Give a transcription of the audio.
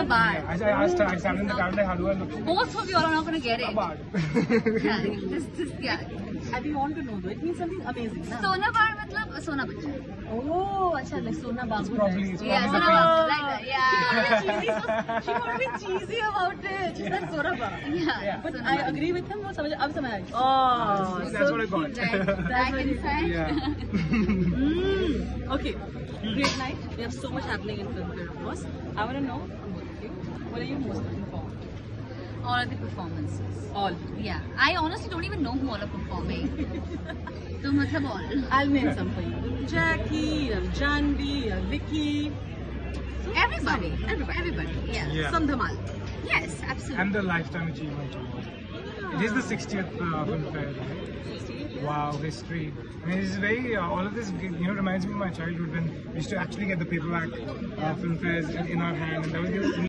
bar. I asked her, I sat in the car, like, how do I look? Both of you are not going to get it. Bar. Yeah, yeah. I we want to know though. It means something amazing. Na? Sona bar matlab Sona Bachcha. Oh, acha, like Sona Babu. It's Yeah, probably Sona Babu. Like, yeah. She want to be cheesy about it. She said Sona Babu. Yeah. But Sona I Babu. agree with him. वो समझ अब समझ आई. Oh, That's what I got. Right. Back inside. Yeah. Okay, great night. We have so much happening in Filmfare, of course. I want to know from both of you, what are you most looking for? All of the performances. All. Yeah. I honestly don't even know who all are performing. So matlab all. I'll name some for you. Jackie, Janvi, Vicky. Everybody. Everybody. Yeah. Yeah. Some Dhamal. Yes, absolutely. And the lifetime achievement award. It is the 60th Filmfare. Wow, history. I mean, this is very, all of this, reminds me of my childhood when we used to actually get the paperback Filmfares in our hand, and that was